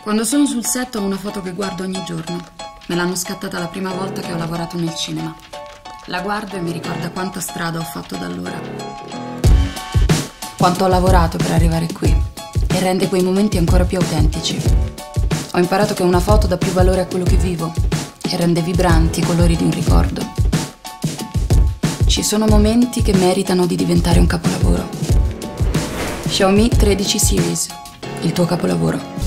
Quando sono sul set ho una foto che guardo ogni giorno. Me l'hanno scattata la prima volta che ho lavorato nel cinema. La guardo e mi ricorda quanta strada ho fatto da allora. Quanto ho lavorato per arrivare qui e rende quei momenti ancora più autentici. Ho imparato che una foto dà più valore a quello che vivo e rende vibranti i colori di un ricordo. Ci sono momenti che meritano di diventare un capolavoro. Xiaomi 13 Series, il tuo capolavoro.